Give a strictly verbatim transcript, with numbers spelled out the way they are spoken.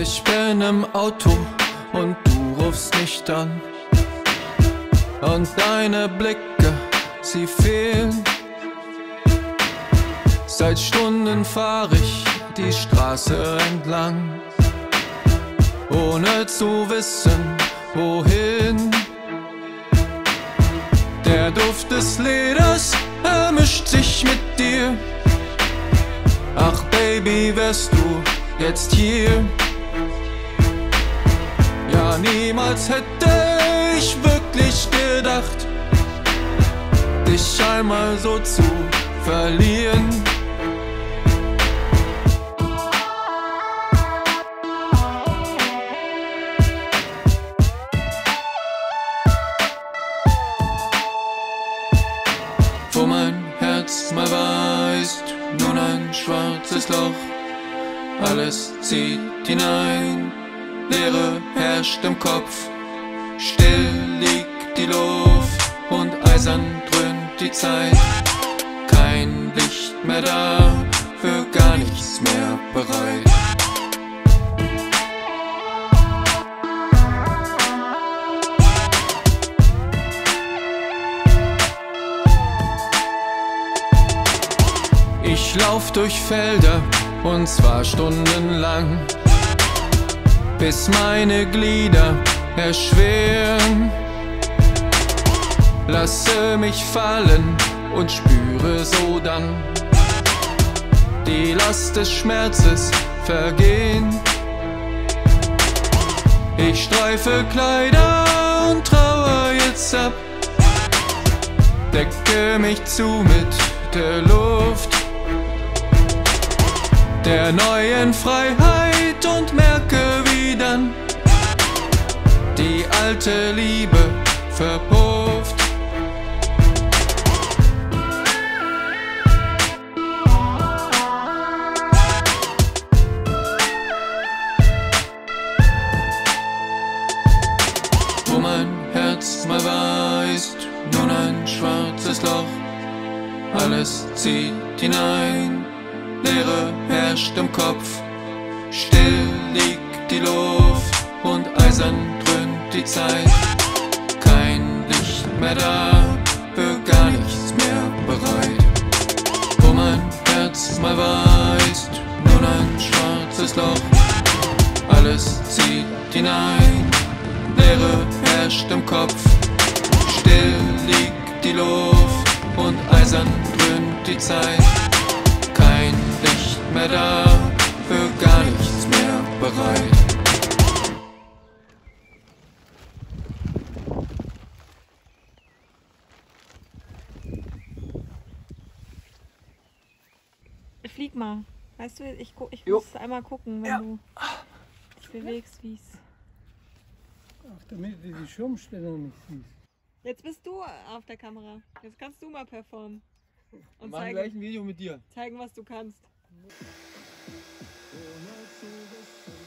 Ich bin im Auto und du rufst nicht an. Und deine Blicke, sie fehlen. Seit Stunden fahr ich die Straße entlang, ohne zu wissen, wohin. Der Duft des Leders vermischt sich mit dir. Ach Baby, wärst du jetzt hier? Ja, niemals hätte ich wirklich gedacht, dich einmal so zu verlieren. Wo mein Herz mal war, ist nun ein schwarzes Loch. Alles zieht hinein, Leere herrscht im Kopf. Still liegt die Luft und eisern dröhnt die Zeit. Kein Licht mehr da, für gar nichts mehr bereit. Ich lauf durch Felder und zwar stundenlang, bis meine Glieder erschweren. Lasse mich fallen und spüre so dann die Last des Schmerzes vergehen. Ich streife Kleider und trauer jetzt ab, decke mich zu mit der Luft der neuen Freiheit und merke, wie dann die alte Liebe verpufft. Wo mein Herz mal war, ist nun ein schwarzes Loch. Alles zieht hinein, Leere herrscht im Kopf. Still liegt die Luft und eisern dröhnt die Zeit. Kein Licht mehr da, für gar nichts mehr bereit. Wo mein Herz mal war, ist nun ein schwarzes Loch. Alles zieht hinein, Leere herrscht im Kopf. Still liegt die Luft und eisern dröhnt die Zeit. Kein Licht mehr da, für gar nichts mehr bereit. Flieg mal. Weißt du, ich, ich Jo. muss einmal gucken, wenn Ja. du dich bewegst, wie es. Ach, damit du die Schirmstellung nicht siehst. Jetzt bist du auf der Kamera. Jetzt kannst du mal performen. Und Mach zeigen, gleich ein Video mit dir. zeigen, was du kannst. Ohne zu wissen,